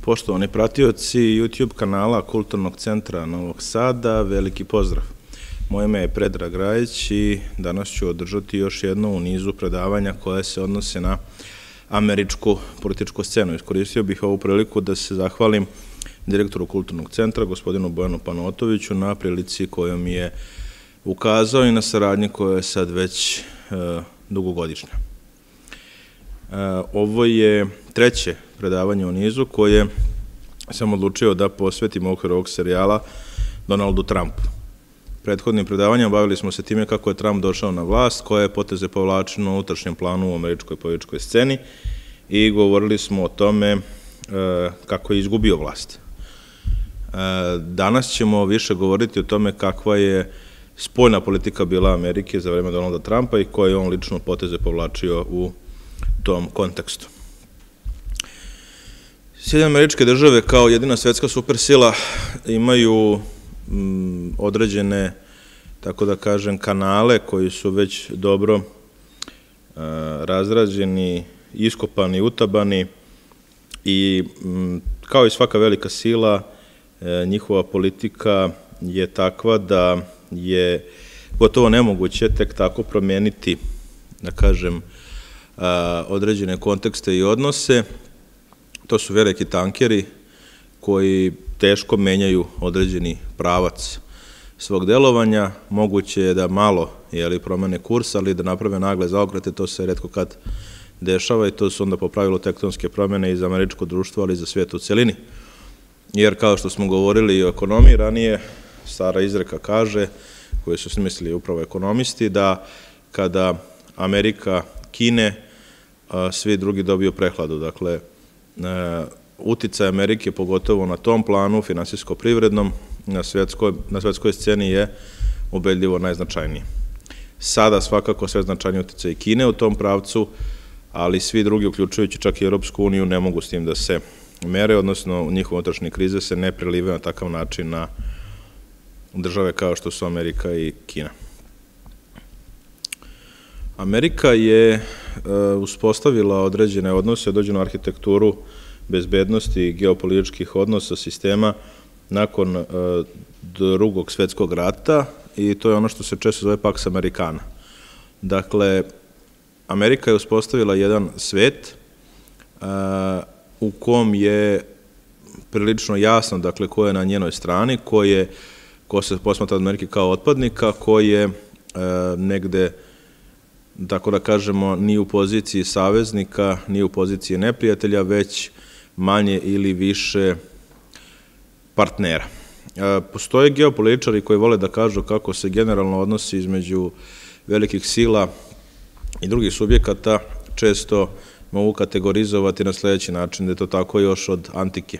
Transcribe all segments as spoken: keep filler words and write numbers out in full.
Poštovani pratioci YouTube kanala Kulturnog centra Novog Sada, veliki pozdrav. Moje ime je Predrag Rajić i danas ću održati još jedno u nizu predavanja koje se odnose na američku političku scenu. Iskoristio bih ovu priliku da se zahvalim direktoru Kulturnog centra, gospodinu Bojanu Panotoviću, na prilici koju mi je ukazao i na saradnji koja je sad već e, dugogodišnja. E, ovo je treće predavanje u nizu koje sam odlučio da posvetim u okviru ovog serijala Donaldu Trumpu. Prethodnim predavanjem bavili smo se time kako je Trump došao na vlast, koje je poteze povlačeno u unutrašnjem planu u američkoj političkoj sceni i govorili smo o tome e, kako je izgubio vlast. E, danas ćemo više govoriti o tome kakva je spoljna politika bila Amerike za vreme Donalda Trumpa i koje je on lično poteze povlačio u tom kontekstu. Sjedinjene Američke Države kao jedina svetska supersila imaju m, određene, tako da kažem, kanale koji su već dobro a, razrađeni, iskopani, utabani i m, kao i svaka velika sila, e, njihova politika je takva da je gotovo nemoguće tek tako promeniti, da kažem, a, određene kontekste i odnose. To su veliki tankeri koji teško menjaju određeni pravac svog delovanja. Moguće je da malo jeli, promene kurs, ali da naprave nagle zaokrete, to se retko kad dešava i to su onda po pravilu tektonske promene i za američko društvo, ali i za svijet u celini. Jer kao što smo govorili i o ekonomiji ranije, stara izreka kaže, koju su smislili upravo ekonomisti, da kada Amerika kine, svi drugi dobiju prehladu. Dakle, uticaj Amerike, pogotovo na tom planu, finansijsko-privrednom, na svetskoj, na svetskoj sceni je ubedljivo najznačajniji. Sada svakako sve značajniji uticaj i Kine u tom pravcu, ali svi drugi, uključujući čak i Europsku uniju, ne mogu s tim da se mere, odnosno njihove unutrašnje krize se ne prelivaju na takav način na države kao što su Amerika i Kina. Amerika je uspostavila određene odnose, određenu arhitekturu bezbednosti i geopolitičkih odnosa sistema nakon Drugog svetskog rata i to je ono što se često zove Pax Americana. Dakle, Amerika je uspostavila jedan svet u kom je prilično jasno, dakle, ko je na njenoj strani, ko je, ko se posmatra od Amerike kao otpadnika, ko je negde, tako da kažemo, ni u poziciji saveznika, ni u poziciji neprijatelja, već manje ili više partnera. Postoje geopolitičari koji vole da kažu kako se generalno odnosi između velikih sila i drugih subjekata često mogu kategorizovati na sledeći način, da je to tako još od antike.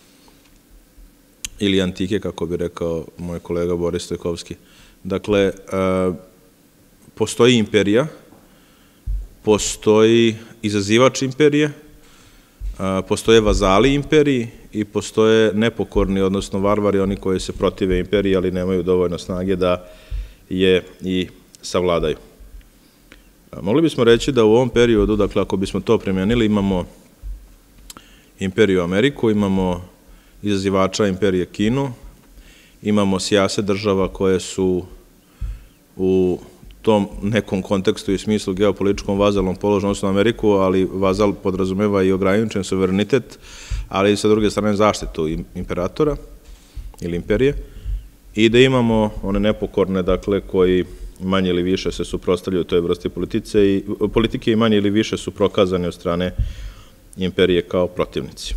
Ili antike, kako bi rekao moj kolega Boris Stojkovski. Dakle, postoji imperija, postoji izazivač imperije, postoje vazali imperiji i postoje nepokorni, odnosno varvari, oni koji se protive imperiji, ali nemaju dovoljno snage da je i savladaju. Mogli bismo reći da u ovom periodu, dakle, ako bismo to primenili, imamo imperiju Ameriku, imamo izazivača imperije Kinu, imamo sijase država koje su u tom nekom kontekstu i smislu geopolitičkom vazalnom položaju odnosno Ameriku, ali vazal podrazumeva i ograničen suverenitet, ali i sa druge strane zaštitu imperatora ili imperije i da imamo one nepokorne, dakle, koji manje ili više se suprotstavljaju toj vrsti i, politike i manje ili više su prokazani od strane imperije kao protivnici.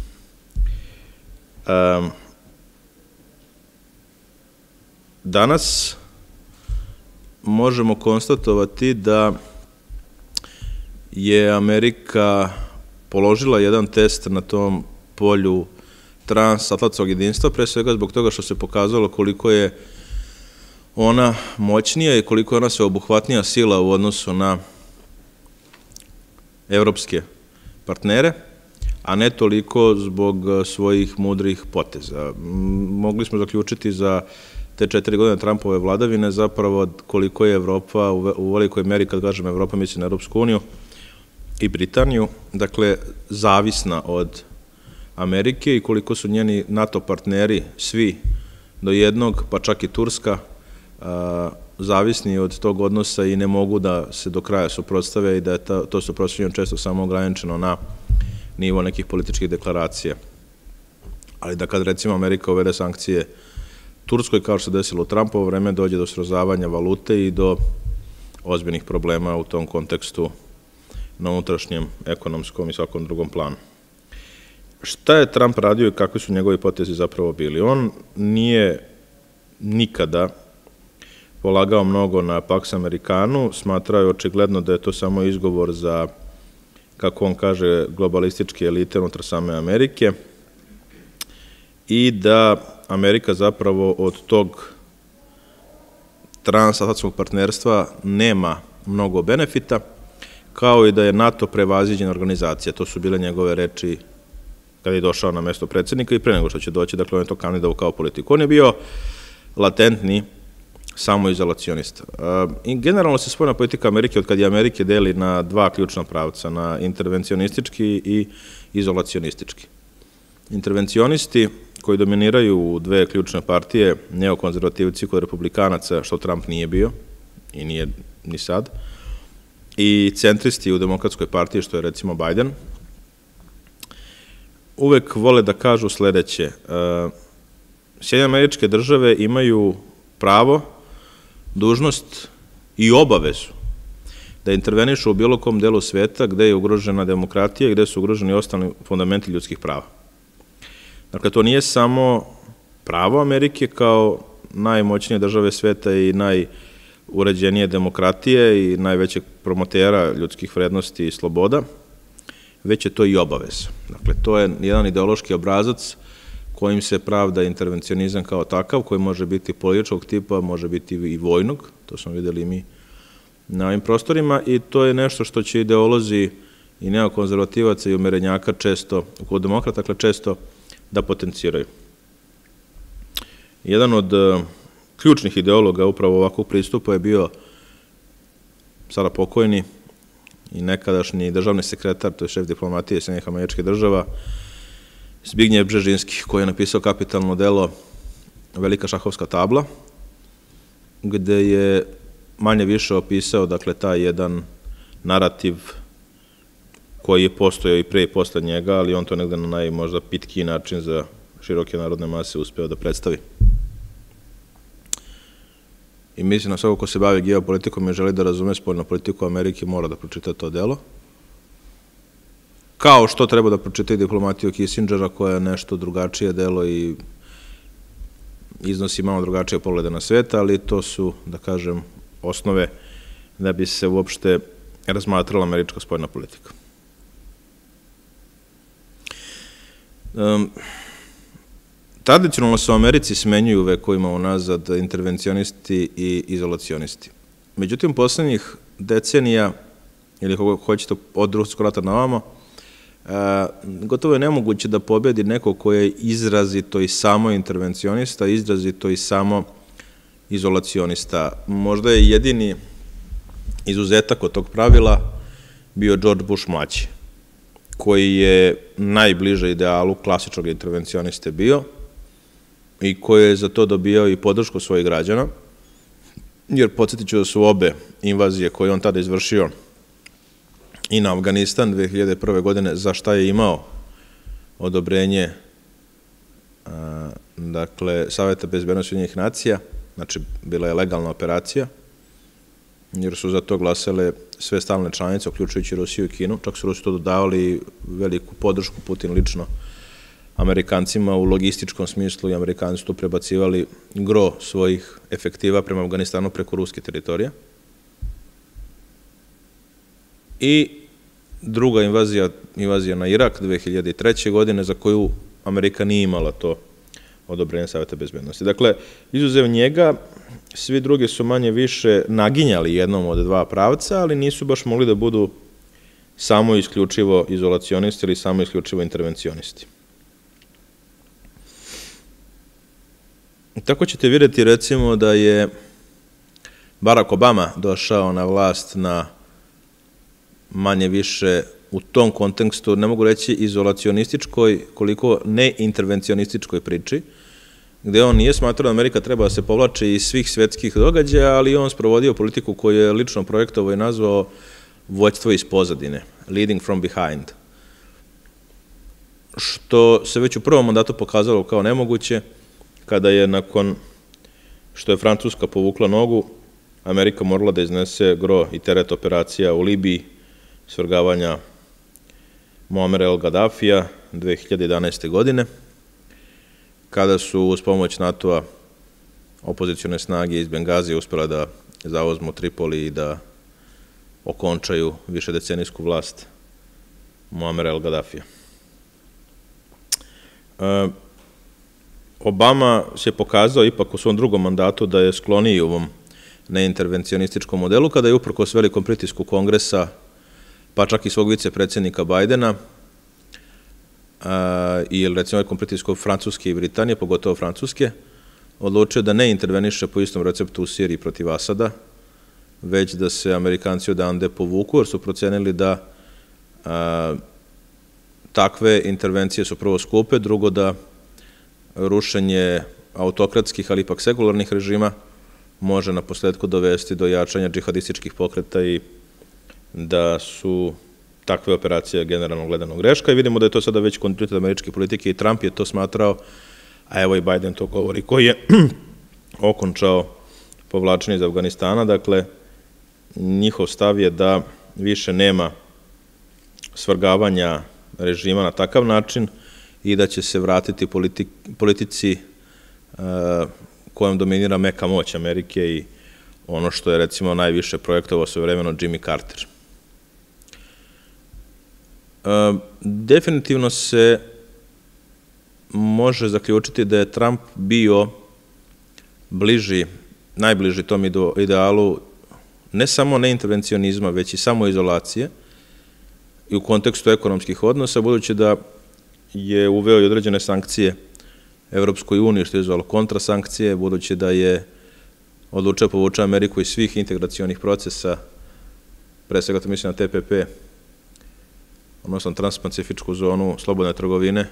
Um, danas možemo konstatovati da je Amerika položila jedan test na tom polju transatlantskog jedinstva, pre svega zbog toga što se pokazalo koliko je ona moćnija i koliko je ona sveobuhvatnija sila u odnosu na evropske partnere, a ne toliko zbog svojih mudrih poteza. Mogli smo zaključiti za te četiri godine Trumpove vladavine zapravo koliko je Evropa, u velikoj meri, kad kažem Evropa, mislim na Europsku uniju i Britaniju, dakle, zavisna od Amerike i koliko su njeni NATO partneri, svi do jednog, pa čak i Turska, zavisni od tog odnosa i ne mogu da se do kraja suprotstave i da je to suprotstavljeno često samo ograničeno na nivo nekih političkih deklaracija. Ali da kad recimo Amerika uvede sankcije Turskoj, kao što se desilo u Trumpovo vreme, dođe do srozavanja valute i do ozbiljnih problema u tom kontekstu na unutrašnjem, ekonomskom i svakom drugom planu. Šta je Trump radio i kakvi su njegovi potezi zapravo bili? On nije nikada polagao mnogo na Pax Americanu, smatrao je očigledno da je to samo izgovor za, kako on kaže, globalističke elite unutar same Amerike i da Amerika zapravo od tog transatlantskog partnerstva nema mnogo benefita, kao i da je NATO prevaziđena organizacija. To su bile njegove reči kada je došao na mesto predsjednika i pre nego što će doći, dakle on je to kandidao kao politiku. On je bio latentni samoizolacionista. I generalno se spoljna politika Amerike, od kad je Amerike deli na dva ključna pravca, na intervencionistički i izolacionistički. Intervencionisti koji dominiraju u dve ključne partije, neokonzervativci kod republikanaca, što Trump nije bio i nije ni sad, i centristi u demokratskoj partiji, što je recimo Biden, uvek vole da kažu sledeće. Sjedinjene Američke Države imaju pravo, dužnost i obavezu da intervenišu u bilo kom delu sveta gde je ugrožena demokratija i gde su ugroženi ostali fundamenti ljudskih prava. Dakle, to nije samo pravo Amerike kao najmoćnije države sveta i najuređenije demokratije i najvećeg promotera ljudskih vrednosti i sloboda, već je to i obaveza. Dakle, to je jedan ideološki obrazac kojim se pravda intervencionizam kao takav, koji može biti političkog tipa, može biti i vojnog, to smo videli i mi na ovim prostorima, i to je nešto što će ideolozi i neokonzervativaca i umerenjaka često, kod demokrata, dakle često da potenciraju. Jedan od ključnih ideologa upravo ovakvog pristupa je bio sada pokojni i nekadašnji državni sekretar, to je šef diplomatije Sjedinjenih Američkih Država, Zbignjev Bžežinski, koji je napisao kapitalno delo Velika šahovska tabla, gde je manje više opisao, dakle, taj jedan narativ koji je postojao i pre i posle njega, ali on to negde na naj, možda, pitkiji način za široke narodne mase uspeo da predstavi. I mislim na svako ko se bavi geopolitikom i želi da razume spoljnu politiku Amerike, mora da pročita to delo. Kao što treba da pročita i diplomatiju Kissingera, koja je nešto drugačije delo i iznosi malo drugačije poglede na svet, ali to su, da kažem, osnove da bi se uopšte razmatrala američka spoljna politika. Tradicionalno se u Americi smenjuju vekovima unazad intervencionisti i izolacionisti. Međutim, poslednjih decenija, ili kako hoćete od Drugog svjetskog rata na ovamo, gotovo je nemoguće da pobedi neko ko je izrazito i samo intervencionista, izrazito i samo izolacionista. Možda je jedini izuzetak od tog pravila bio George Bush mlađi, koji je najbliže idealu klasičnog intervencioniste bio i koji je za to dobijao i podršku svojih građana, jer podsjetit ću da su obe invazije koje on tada izvršio i na Afganistan dve hiljade prve. godine, za šta je imao odobrenje dakle, Saveta bezbednosti Ujedinjenih nacija, znači bila je legalna operacija, jer su za to glasale sve stalne članice, uključujući Rusiju i Kinu, čak su Rusi to dodavali veliku podršku, Putin lično, Amerikancima u logističkom smislu, i Amerikanci su tu prebacivali gro svojih efektiva prema Afganistanu preko ruske teritorije. I druga invazija, invazija na Irak dve hiljade treće. godine, za koju Amerika nije imala to odobrenje Saveta bezbednosti. Dakle, izuzev njega, svi drugi su manje više naginjali jednom od dva pravca, ali nisu baš mogli da budu samo isključivo izolacionisti ili samo isključivo intervencionisti. Tako ćete vidjeti, recimo, da je Barack Obama došao na vlast na manje više u tom kontekstu, ne mogu reći izolacionističkoj, koliko neintervencionističkoj priči, gde on nije smatrao da Amerika treba da se povlači iz svih svetskih događaja, ali on sprovodio politiku koju je lično projektovao i nazvao vođstvo iz pozadine, leading from behind, što se već u prvom mandatu pokazalo kao nemoguće, kada je nakon što je Francuska povukla nogu, Amerika morala da iznese gro i teret operacija u Libiji, svrgavanja Muamera el Gaddafija dve hiljade jedanaeste. godine, kada su uz pomoć NATO-a opozicione snage iz Bengazija uspjela da zauzmu Tripoli i da okončaju višedecenijsku vlast Muamera el Gaddafija. Obama se pokazao ipak u svom drugom mandatu da je skloniji ovom neintervencionističkom modelu, kada je uprkos velikom pritisku Kongresa, pa čak i svog vicepredsjednika Bajdena i recimo velikom pritisku Francuske i Britanije, pogotovo Francuske, odlučio da ne interveniše po istom receptu u Siriji protiv Asada, već da se Amerikanci odande povuku, jer su procenili da takve intervencije su prvo skupe, drugo da rušenje autokratskih, ali ipak sekularnih režima može na posledku dovesti do jačanja džihadističkih pokreta i da su takve operacije generalno gledano greška. I vidimo da je to sada već kontinuitet američke politike i Trump je to smatrao, a evo i Biden to govori, koji je okončao povlačenje iz Afganistana. Dakle, njihov stav je da više nema svrgavanja režima na takav način i da će se vratiti politici kojom dominira meka moć Amerike i ono što je recimo najviše projektovao svojevremeno Jimmy Carter. Definitivno se može zaključiti da je Trump bio bliži, najbliži tom idealu ne samo neintervencionizma, već i samoizolacije i u kontekstu ekonomskih odnosa, budući da je uveo i određene sankcije Evropskoj uniji, što je zvalo kontrasankcije, budući da je odlučio povući Ameriku iz svih integracionih procesa, pre svega to mislim na T P P, odnosno transpacifičku zonu slobodne trgovine,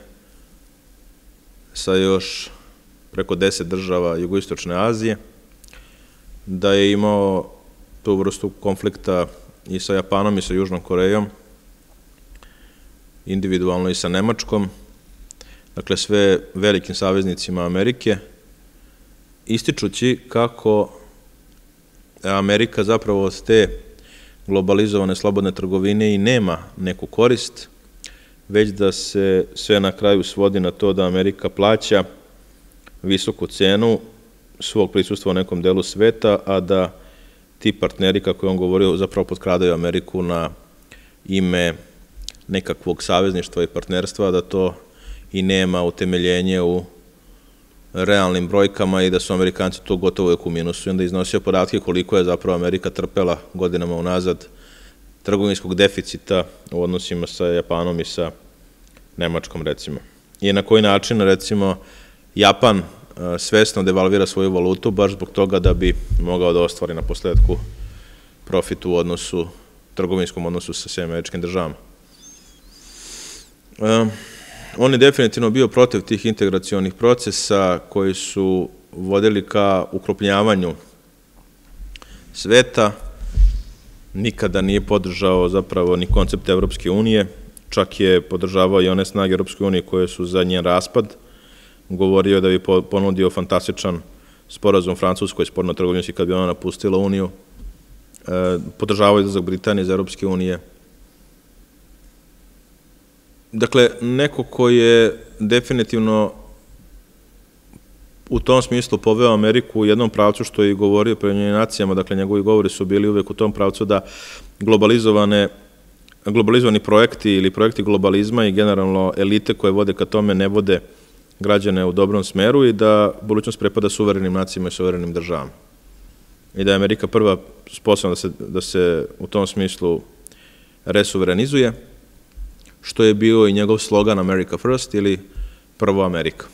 sa još preko deset država jugoistočne Azije, da je imao tu vrstu konflikta i sa Japanom i sa Južnom Korejom, individualno i sa Nemačkom, dakle sve velikim saveznicima Amerike, ističući kako Amerika zapravo od te globalizovane slobodne trgovine i nema neku korist, već da se sve na kraju svodi na to da Amerika plaća visoku cenu svog prisustva u nekom delu sveta, a da ti partneri, kako je on govorio, zapravo potkradaju Ameriku na ime nekakvog savezništva i partnerstva, da to i nema utemeljenje u realnim brojkama i da su Amerikanci to gotovo uvek u minusu. I onda iznosio podatke koliko je zapravo Amerika trpela godinama unazad trgovinskog deficita u odnosima sa Japanom i sa Nemačkom, recimo. I na koji način, recimo, Japan svesno devalvira svoju valutu baš zbog toga da bi mogao da ostvari na posledku profit u odnosu, trgovinskom odnosu sa Sjedinjenim Američkim Državama. On je definitivno bio protiv tih integracionih procesa koji su vodili ka ukrupnjavanju sveta, nikada nije podržao zapravo ni koncept Evropske unije, čak je podržavao i one snage Evropske unije koje su za njen raspad, govorio da bi ponudio fantastičan sporazum Francuskoj spoljno-trgovinski kad bi ona napustila Uniju, podržavao izlazak Britanije iz Evropske unije. Dakle, neko ko je definitivno u tom smislu poveo Ameriku u jednom pravcu, što je i govorio pre Ujedinjenim nacijama, dakle, njegovi govori su bili uvek u tom pravcu da globalizovane globalizovani projekti ili projekti globalizma i generalno elite koje vode ka tome ne vode građane u dobrom smeru i da budućnost prepada suverenim nacijama i suverenim državama. I da je Amerika prva sposobna da se u tom smislu resuverenizuje, što je bio i njegov slogan America First ili Prvo Amerika.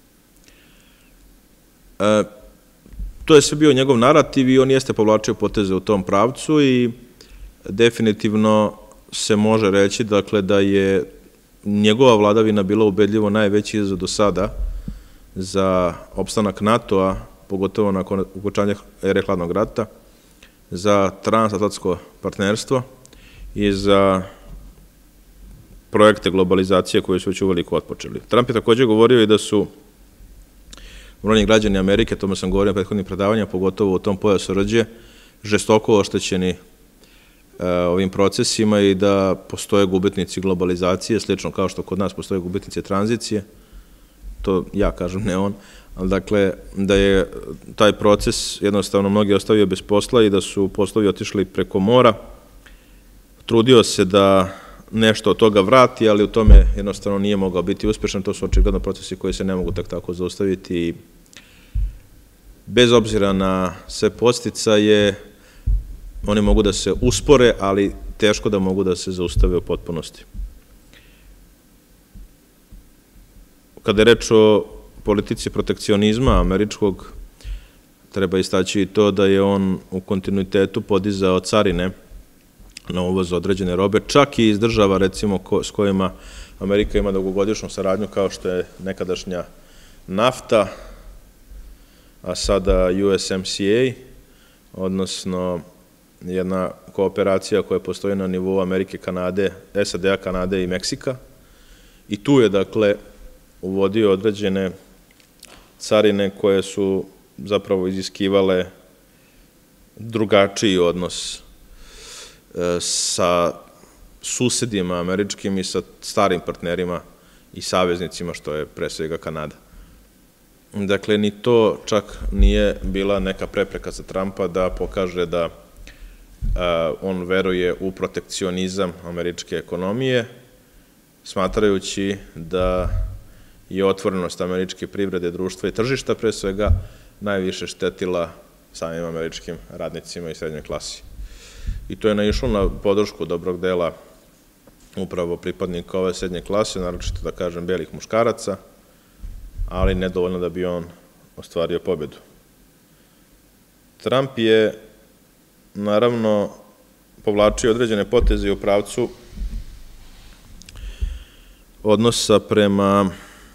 To je sve bio njegov narativ i on jeste povlačio poteze u tom pravcu i definitivno se može reći, dakle, da je njegova vladavina bila ubedljivo najveći izazov do sada za opstanak NATO-a, pogotovo nakon okončanja ere hladnog rata, za transatlantsko partnerstvo i za projekte globalizacije koje su već uveliko otpočeli. Trump je također govorio i da su brojni građani Amerike, tome sam govorio na prethodnim predavanjima, pogotovo u tom pojasu rđe, žestoko oštećeni ovim procesima i da postoje gubitnici globalizacije, slično kao što kod nas postoje gubitnici tranzicije, to ja kažem, ne on, ali dakle da je taj proces jednostavno mnogi ostavio bez posla i da su poslovi otišli preko mora. Trudio se da nešto od toga vrati, ali u tome jednostavno nije mogao biti uspešan, to su očigledno procesi koji se ne mogu tak tako zaustaviti i bez obzira na sve podsticaje, oni mogu da se uspore, ali teško da mogu da se zaustave u potpunosti. Kada je reč o politici protekcionizma američkog, treba istaći i to da je on u kontinuitetu podizao carine na uvoz određene robe, čak i iz država, recimo, s kojima Amerika ima dugogodišnju saradnju, kao što je nekadašnja NAFTA, a sada U S M C A, odnosno jedna kooperacija koja postoji na nivou Amerike, Kanade, S A D-a, Kanade i Meksika. I tu je, dakle, uvodio određene carine koje su zapravo iziskivale drugačiji odnos sa susedima američkim i sa starim partnerima i saveznicima, što je pre svega Kanada. Dakle, ni to čak nije bila neka prepreka za Trumpa da pokaže da on veruje u protekcionizam američke ekonomije, smatrajući da je otvorenost američke privrede, društva i tržišta pre svega najviše štetila samim američkim radnicima i srednjoj klasi. I to je naišlo na podršku dobrog dela upravo pripadnika ove srednje klase, naročito da kažem belih muškaraca, ali nedovoljno da bi on ostvario pobedu. Trump je naravno povlačio određene poteze u pravcu odnosa prema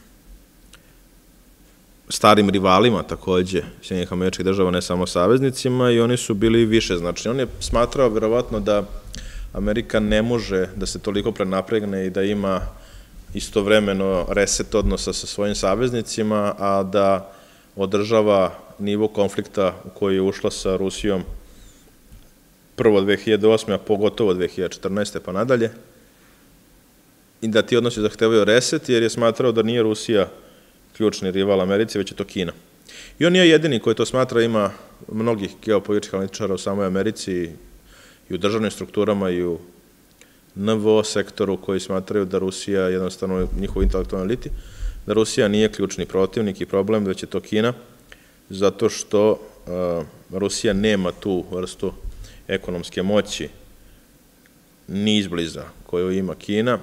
starim rivalima takođe Sjedinjenih Američkih Država, ne samo saveznicima, i oni su bili više značajni. On je smatrao verovatno da Amerika ne može da se toliko prenapregne i da ima istovremeno reset odnosa sa svojim saveznicima, a da održava nivo konflikta u koji je ušla sa Rusijom prvo dve hiljade osme. a pogotovo dve hiljade četrnaeste. pa nadalje, i da ti odnosi zahtevaju reset, jer je smatrao da nije Rusija ključni rival Americi, već je to Kina. I on nije jedini koji to smatra, ima mnogih geopolitičkih analitičara u samoj Americi i u državnim strukturama i u N V O sektoru koji smatraju da Rusija, jednostavno njihov intelektualni eliti, da Rusija nije ključni protivnik i problem, već je to Kina, zato što Rusija nema tu vrstu ekonomske moći ni izbliza koju ima Kina.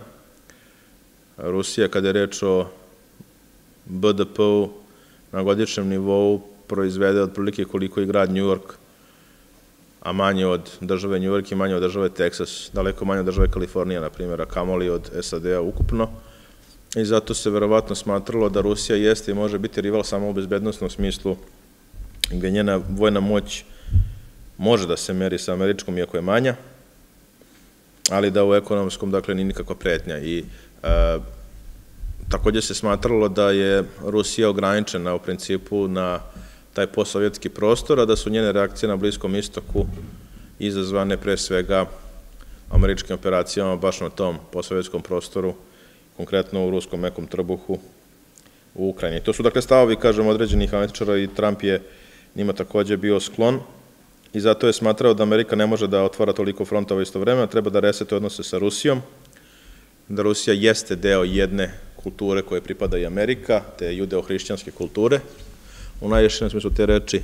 Rusija, kada je reč o B D P-u na godišnjem nivou, proizvede otprilike koliko i grad New York, a manje od države New York i manje od države Teksas, daleko manje od države Kalifornija, na primjer, a kamoli od S A D-a ukupno. I zato se verovatno smatralo da Rusija jeste i može biti rival samo u bezbednostnom smislu, gde njena vojna moć može da se meri sa američkom, iako je manja, ali da u ekonomskom, dakle, nije nikakva pretnja. I takođe se smatralo da je Rusija ograničena u principu na taj postsovjetski prostor, a da su njene reakcije na Bliskom istoku izazvane pre svega američkim operacijama baš na tom postsovjetskom prostoru, konkretno u ruskom mekom trbuhu u Ukrajini. To su, dakle, stavovi, kažem, određenih analitičara i Trump je njima takođe bio sklon i zato je smatrao da Amerika ne može da otvara toliko frontova istovremeno, treba da resetuje odnose sa Rusijom, da Rusija jeste deo jedne kulture koje pripada i Amerika, te judeo-hrišćanske kulture, u najvišem smislu te reči,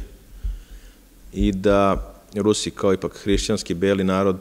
i da Rusi kao ipak hrišćanski beli narod,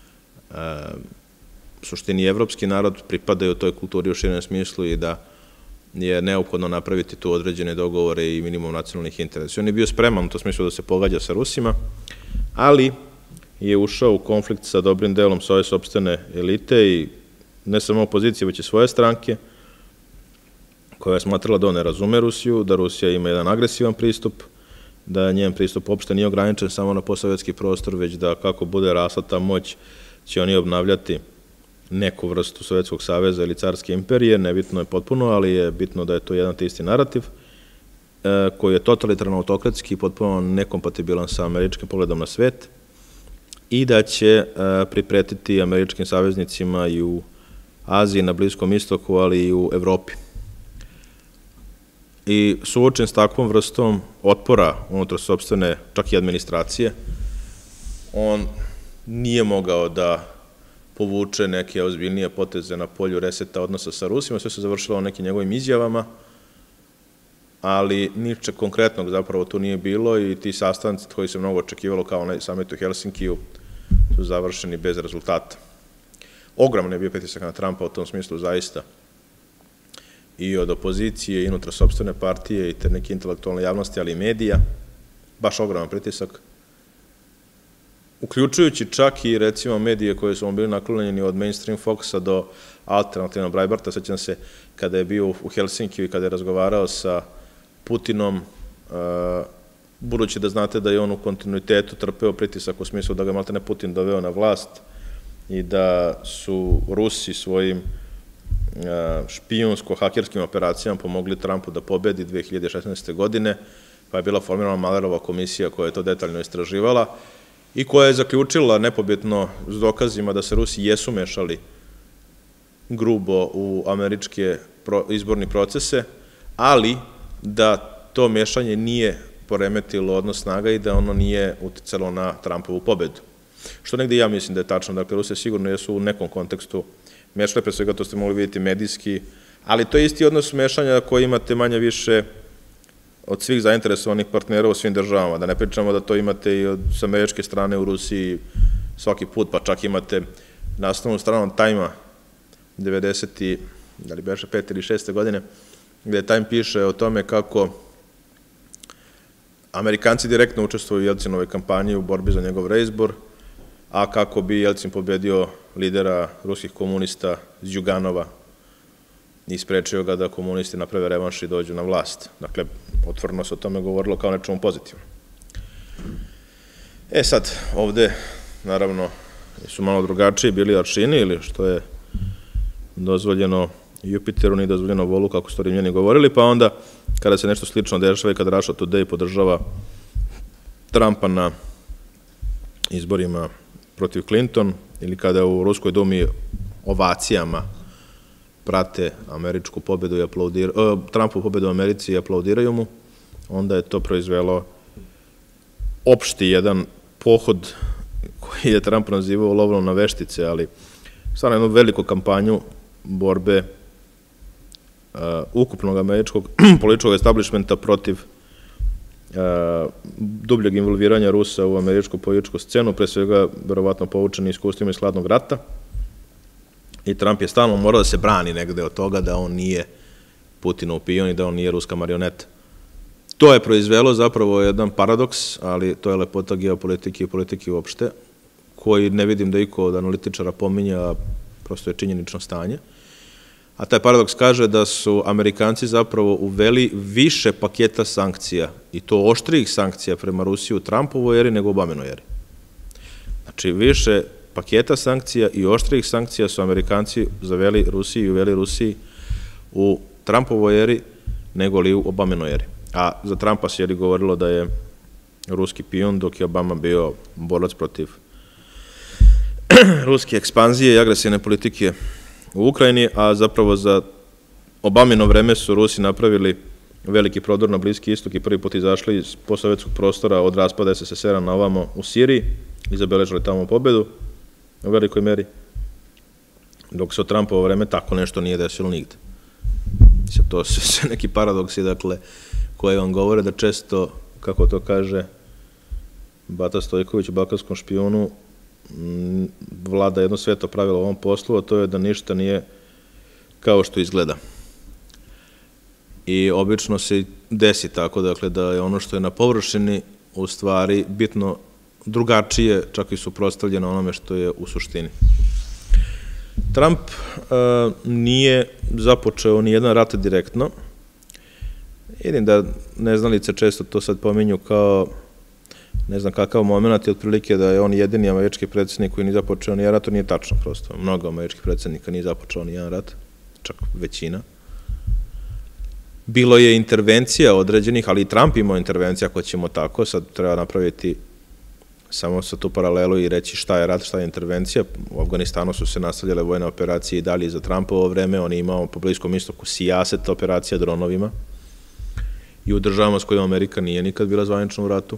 u suštini evropski narod, pripadaju toj kulturi u širem smislu i da je neophodno napraviti tu određene dogovore i minimum nacionalnih interesa. On je bio spreman u to smislu da se pogađa sa Rusima, ali je ušao u konflikt sa dobrim delom svoje sopstvene elite i ne samo opozicije, već i svoje stranke, koja je smatrala da on ne razume Rusiju, da Rusija ima jedan agresivan pristup, da njen pristup uopšte nije ograničen samo na postsovjetski prostor, već da kako bude rasla ta moć, će oni obnavljati neku vrstu Sovjetskog saveza ili carske imperije, nebitno je potpuno, ali je bitno da je to jedan te isti narativ, koji je totalitarno autokratski i potpuno nekompatibilan sa američkim pogledom na svet i da će pripretiti američkim saveznicima i u Aziji, na Bliskom istoku, ali i u Evropi. I suočen s takvom vrstom otpora unutar sopstvene, čak i administracije, on nije mogao da povuče neke ozbiljnije poteze na polju reseta odnosa sa Rusima, sve se završilo nekim njegovim izjavama, ali niče konkretnog zapravo tu nije bilo i ti sastanci koji se mnogo očekivalo kao onaj samit u Helsinkiju su završeni bez rezultata. Ogroman je bio pritisak na Trumpa u tom smislu zaista i od opozicije i unutar sopstvene partije i te neke intelektualne javnosti, ali i medija, baš ogroman pritisak, uključujući čak i recimo medije koje su bili naklonjeni od mainstream Foxa do alternativnog Breitbarta. Sećam se kada je bio u Helsinkiju i kada je razgovarao sa Putinom, budući da znate da je on u kontinuitetu trpeo pritisak u smislu da ga maltene Putin doveo na vlast i da su Rusi svojim špijunsko-hakerskim operacijama pomogli Trumpu da pobedi dve hiljade šesnaeste. godine, pa je bila formirana Malerova komisija koja je to detaljno istraživala i koja je zaključila nepobitno s dokazima da se Rusi jesu mešali grubo u američke izborni procese, ali da to mešanje nije poremetilo odnos snaga i da ono nije uticalo na Trumpovu pobedu. Što negde ja mislim da je tačno. Dakle, Rusije sigurno jesu u nekom kontekstu mešale, pre svega to ste mogli vidjeti medijski, ali to je isti odnos mešanja koji imate manje više od svih zainteresovanih partnera u svim državama. Da ne pričamo da to imate i od američke strane u Rusiji svaki put, pa čak imate naslovnu stranu Time-a devedeset pete ili šeste. godine, gde Time piše o tome kako Amerikanci direktno učestvuju u Jelcinovoj kampanji u borbi za njegov reizbor, a kako bi Jelcin pobedio lidera ruskih komunista Zjuganova i sprečio ga da komunisti naprave revanš i dođu na vlast. Dakle, otvoreno se o tome govorilo kao nečemu pozitivno. E sad, ovde, naravno, su malo drugačiji bili aršini, ili što je dozvoljeno Jupiteru, nije dozvoljeno Volu, kako su Rimljani govorili, pa onda, kada se nešto slično dešava i kada Russia Today podržava Trumpa na izborima protiv Clinton, ili kada u Ruskoj dumi ovacijama prate američku pobedu i aplaudiraju, Trumpu pobedu u Americi i aplaudiraju mu, onda je to proizvelo opšti jedan pohod koji je Trump nazivao lovnom na veštice, ali stvarno jednu veliku kampanju borbe ukupnog američkog političkog establishmenta protiv dubljeg involviranja Rusa u američku političku scenu, pre svega verovatno poučeni iskustvima iz hladnog rata. I Trump je stalno morao da se brani negde od toga da on nije Putinov pion i da on nije ruska marioneta. To je proizvelo zapravo jedan paradoks, ali to je lepota geopolitike i politike uopšte, koji ne vidim da iko od analitičara pominja, prosto je činjenično stanje. A taj paradoks kaže da su Amerikanci zapravo uveli više paketa sankcija, i to oštrijih sankcija prema Rusiji u Trumpovoj eri nego u Obaminoj eri. Znači, više paketa sankcija i oštrijih sankcija su Amerikanci zaveli Rusiji i uveli Rusiji u Trumpovoj eri nego li u Obaminoj eri. A za Trumpa se je govorilo da je ruski pion, dok je Obama bio borac protiv ruske ekspanzije i agresivne politike u Ukrajini, a zapravo za Obamino vreme su Rusi napravili veliki prodor na Bliski istok i prvi put izašli iz postsovjetskog prostora od raspada S S S R-a na ovamo u Siriji i zabeležili tamo pobedu u velikoj meri, dok se od Trumpovo vreme tako nešto nije desilo nigde. To su sve neki paradoksi, dakle, koje vam govore da često, kako to kaže Bata Stojković u Balkanskom špijunu, vlada jedno sveto pravilo u ovom poslu, a to je da ništa nije kao što izgleda. I obično se desi tako, dakle, da je ono što je na površini u stvari bitno drugačije, čak i suprotstavljeno onome što je u suštini. Trump nije započeo ni jedan rat direktno. Vidim da neznalice često to sad pominju kao ne znam kakav moment i otprilike da je on jedini američki predsjednik koji nije započeo ni jedan rat, to nije tačno prosto. Mnogo američkih predsjednika nije započeo ni jedan rat, čak većina. Bilo je intervencija određenih, ali i Trump imao intervencija, ako ćemo tako, sad treba napraviti samo sa tu paralelu i reći šta je rat, šta je intervencija. U Afganistanu su se nastavljale vojne operacije i dalje za Trumpovo vreme, on je imao po Bliskom istoku sijaset operacija dronovima i u državama s kojima Amerika nije nikad bila zvanično u ratu.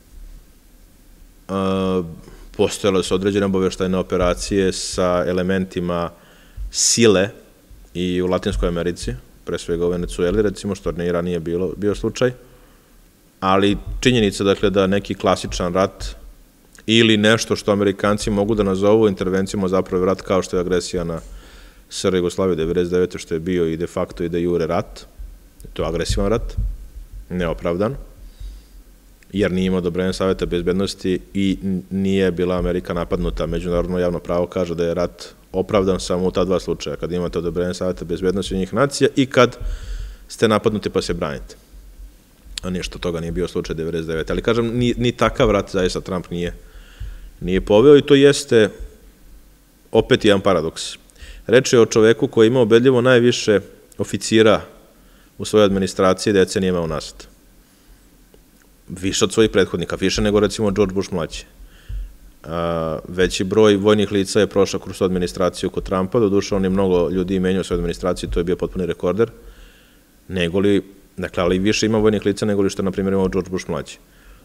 Postojale su određene obaveštajne operacije sa elementima sile i u Latinskoj Americi, pre svega u Venecueli, recimo, što nije ranije bio slučaj, ali činjenica, dakle, da neki klasičan rat ili nešto što Amerikanci mogu da nazovu intervencijama zapravo rat, kao što je agresija na S R Jugoslaviju devedeset devete što je bio i de facto i de jure rat, to je agresivan rat, neopravdan, jer nije imao odobrenje Saveta bezbednosti i nije bila Amerika napadnuta. Međunarodno javno pravo kaže da je rat opravdan samo u ta dva slučaja, kad imate odobrenje Saveta bezbednosti Ujedinjenih nacija i kad ste napadnuti pa se branite. A ništa toga nije bio slučaj devedeset devete Ali kažem, ni takav rat zaista Trump nije poveo i to jeste opet jedan paradoks. Reč je o čoveku koji ima ubedljivo najviše oficira u svojoj administraciji decenijama unazad. Više od svojih prethodnika, više nego recimo George Bush mlađi. Veći broj vojnih lica je prošao kroz tu administraciju kod Trumpa, doduše on je mnogo ljudi menjao svoju administraciju, to je bio potpuni rekorder, nego li, dakle, ali više ima vojnih lica nego li što je, na primjer, imao George Bush mlađi.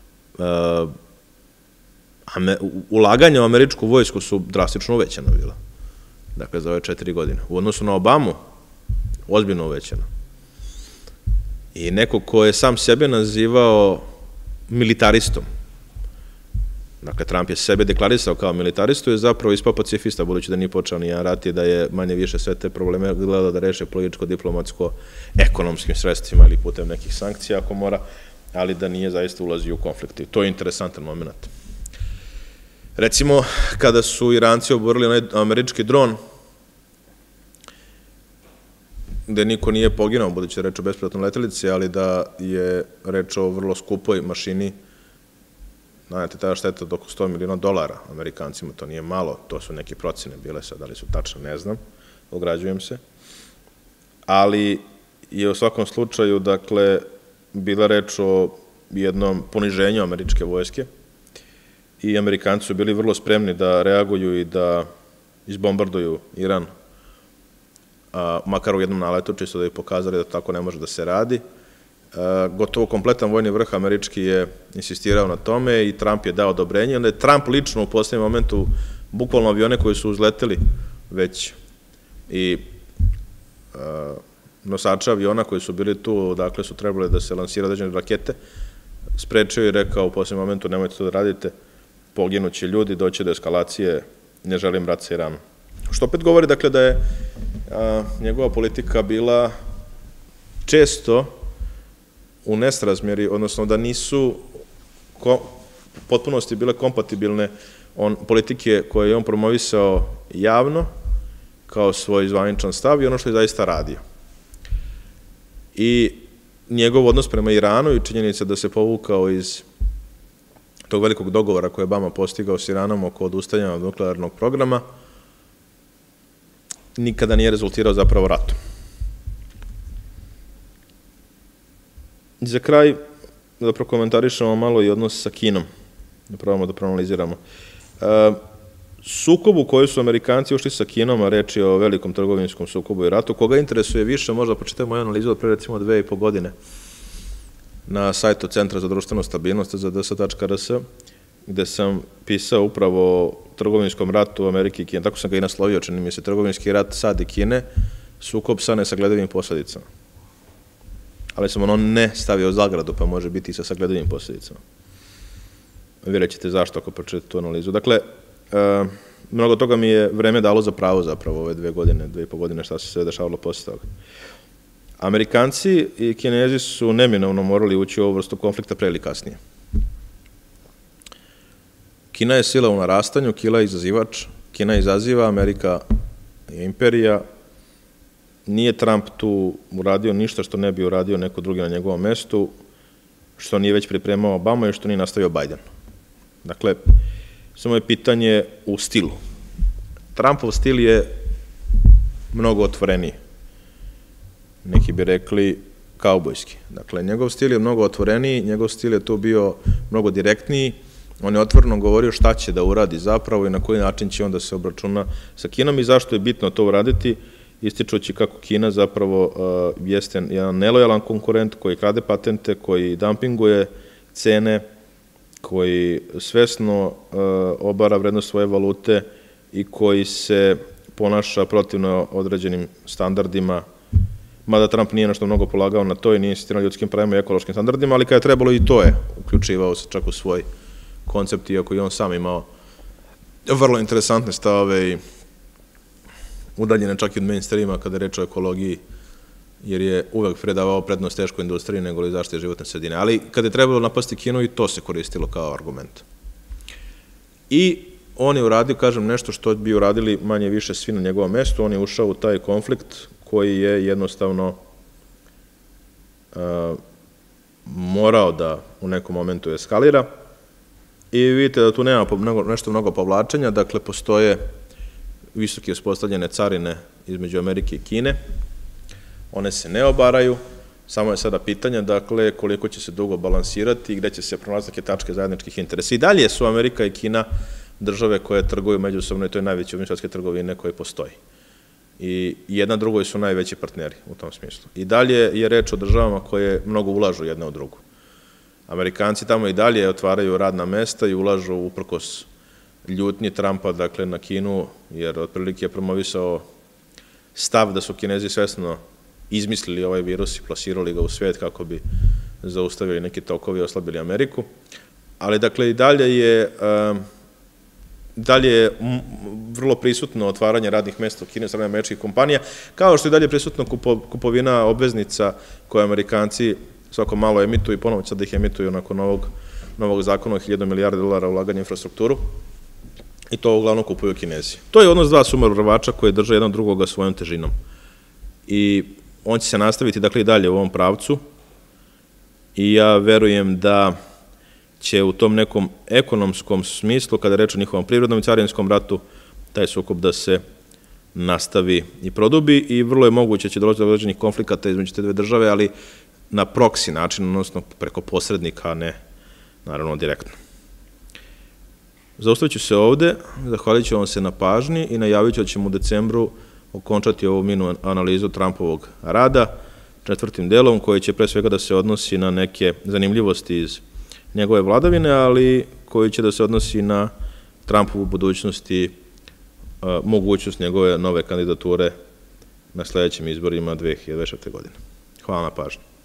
Ulaganja u američku vojsku su drastično uvećana bila, dakle, za ove četiri godine. U odnosu na Obamu, ozbiljno uvećana. I neko ko je sam sebe nazivao militaristom, dakle, Trump je sebe deklarisao kao militaristu, je zapravo ispao pacifista, budući da nije počeo ni jedan rat i da je manje više sve te probleme gledao da reše političko, diplomatsko, ekonomskim sredstvima ili putem nekih sankcija ako mora, ali da nije zaista ulazio u konflikte. To je interesantan moment. Recimo, kada su Iranci oborili onaj američki dron, gde niko nije poginao, budući da je reč o bespilotnoj letelici, ali da je reč o vrlo skupoj mašini, znate, tada šteta od oko sto miliona dolara Amerikancima, to nije malo, to su neke procene bile sad, da li su tačne, ne znam, ograđujem se, ali je u svakom slučaju, dakle, bila reč o jednom poniženju američke vojske i Amerikanci su bili vrlo spremni da reaguju i da izbombarduju Iran, makar u jednom naletu, čisto da bi pokazali da tako ne može da se radi. Gotovo kompletan vojni vrh američki je insistirao na tome i Trump je dao odobrenje. Onda je Trump lično u posljednjem momentu, bukvalno avione koji su uzleteli već i nosače aviona koji su bili tu, dakle su trebali da se lansiraju određene rakete, sprečio i rekao u posljednjem momentu nemojte to da radite, poginuće ljudi, doće do eskalacije, ne želim rat sa Iranom. Što opet govori, dakle, da je njegova politika bila često u nesrazmjeri, odnosno da nisu u potpunosti bile kompatibilne politike koje je on promovisao javno kao svoj zvaničan stav i ono što je zaista radio. I njegov odnos prema Iranu i činjenica da se povukao iz tog velikog dogovora koje je Obama postigao s Iranom oko odustajanja od nuklearnog programa nikada nije rezultirao zapravo ratom. Za kraj, da prokomentarišemo malo i odnos sa Kinom, da probamo da proanaliziramo. Sukobu koju su Amerikanci ušli sa Kinom, a reč je o velikom trgovinskom sukobu i ratu, koga interesuje više, možda počitamo moju analizu od pre recimo dve i po godine na sajtu Centra za društvenu stabilnost za d s tačka r s, gde sam pisao upravo o trgovinskom ratu Amerike i Kine. Tako sam ga i naslovio, čini mi se, trgovinski rat SAD i Kine, sukob sa nesagledivim posledicama. Ali sam ono ne stavio zagradu, pa može biti i sa sagledivim posledicama. Vi rećete zašto ako pročitate tu analizu. Dakle, mnogo toga mi je vreme dalo za pravo zapravo ove dve godine, dve i po godine šta se sve dešavalo posle toga. Amerikanci i Kinezi su neminovno morali ući u ovu vrstu konflikta pre ili kasnije. Kina je sila u narastanju, Kina je izazivač, Kina izaziva, Amerika je imperija. Nije Trump tu uradio ništa što ne bi uradio neko drugi na njegovom mestu, što nije već pripremao Obama i što nije nastavio Biden. Dakle, samo je pitanje u stilu. Trumpov stil je mnogo otvoreniji. Neki bi rekli kaubojski. Dakle, njegov stil je mnogo otvoreniji, njegov stil je tu bio mnogo direktniji. On je otvoreno govorio šta će da uradi zapravo i na koji način će on da se obračuna sa Kinom i zašto je bitno to uraditi, ističući kako Kina zapravo jeste jedan nelojalan konkurent koji krade patente, koji dumpinguje cene, koji svesno obara vrednost svoje valute i koji se ponaša protivno određenim standardima, mada Trump nije nešto mnogo polagao na to i nije insistirao ljudskim pravima i ekološkim standardima, ali kada je trebalo i to je uključivao se čak u svoj koncept, iako i on sam imao vrlo interesantne stavove i udaljene čak i od mainstreama kada je reč o ekologiji, jer je uvek predavao prednost teškoj industriji nego li zaštite životne sredine. Ali kada je trebalo napasti Kinu i to se koristilo kao argument. I on je uradio, kažem, nešto što bi uradili manje više svi na njegovom mestu, on je ušao u taj konflikt koji je jednostavno morao da u nekom momentu eskalira. I vidite da tu nema nešto mnogo povlačenja, dakle postoje visoke uspostavljene carine između Amerike i Kine, one se ne obaraju, samo je sada pitanje, dakle, koliko će se dugo balansirati i gde će se pronalaziti neke tačke zajedničkih interesa. I dalje su Amerika i Kina države koje trguju međusobno i to je najveći obim svetske trgovine koje postoji. I jedna drugoj su najveći partneri u tom smislu. I dalje je reč o državama koje mnogo ulažu jedna u drugu. Amerikanci tamo i dalje otvaraju radna mesta i ulažu uprkos ljutnji Trumpa, dakle, na Kinu, jer otprilike je promovisao stav da su Kinezi svesno izmislili ovaj virus i plasirali ga u svet kako bi zaustavili neki tokovi i oslabili Ameriku. Ali, dakle, i dalje je dalje je vrlo prisutno otvaranje radnih mesta u Kini od strane američkih kompanija, kao što je dalje prisutno kupovina obveznica koje Amerikanci svako malo emituju i ponovo će da ih emituju nakon novog zakona o hiljadu milijarde dolara ulaganja u infrastrukturu i to uglavnom kupuju Kinezi. To je odnos dva sumovrvača koje drže jedan drugoga svojom težinom. I on će se nastaviti, dakle, i dalje u ovom pravcu i ja verujem da će u tom nekom ekonomskom smislu, kada je reč o njihovom privrednom i carinskom ratu, taj sukob da se nastavi i produbi i vrlo je moguće će dolaziti do određenih konflikata između te dve države, ali na proksi način, odnosno preko posrednika, a ne, naravno, direktno. Zaustavit ću se ovde, zahvalit ću vam se na pažnji i najavit ću da ćemo u decembru okončati ovu mini analizu Trumpovog rada četvrtim delom, koji će pre svega da se odnosi na neke zanimljivosti iz njegove vladavine, ali koji će da se odnosi na Trumpovu budućnost i mogućnost njegove nove kandidature na sledećim izborima dve hiljade dvadeset četvrte. godine. Hvala na pažnji.